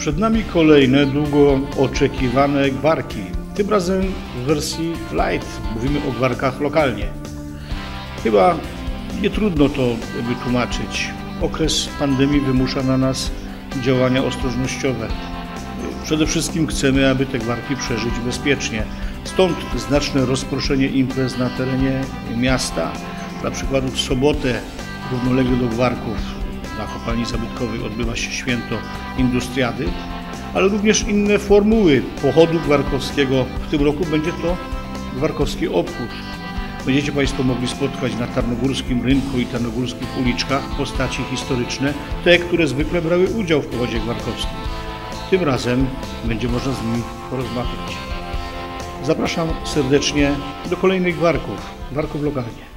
Przed nami kolejne długo oczekiwane gwarki. Tym razem w wersji light. Mówimy o gwarkach lokalnie. Chyba nie trudno to wytłumaczyć. Okres pandemii wymusza na nas działania ostrożnościowe. Przede wszystkim chcemy, aby te gwarki przeżyć bezpiecznie. Stąd znaczne rozproszenie imprez na terenie miasta. Dla przykładu w sobotę równolegle do gwarków na kopalni zabytkowej odbywa się święto Industriady, ale również inne formuły pochodu gwarkowskiego. W tym roku będzie to gwarkowski obchód. Będziecie Państwo mogli spotkać na tarnogórskim rynku i tarnogórskich uliczkach postaci historyczne, te, które zwykle brały udział w pochodzie gwarkowskim. Tym razem będzie można z nimi porozmawiać. Zapraszam serdecznie do kolejnych gwarków lokalnie.